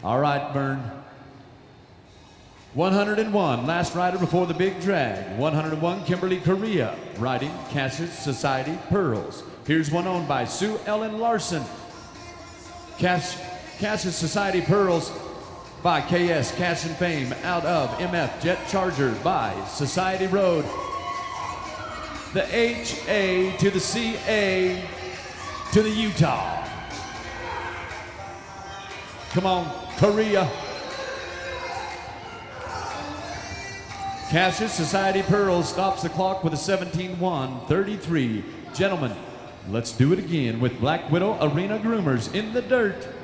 All right, Vern. 101, last rider before the big drag. 101, Kimberly Correa, riding Cassius Society Pearls. Here's one owned by Sue Ellen Larson. Cassius Society Pearls by KS Cash and Fame out of MF Jet Charger by Society Road. The HA to the CA to the Utah. Come on, Korea. Cassius Society Pearls stops the clock with a 17:1:33. Gentlemen, let's do it again with Black Widow Arena Groomers in the dirt.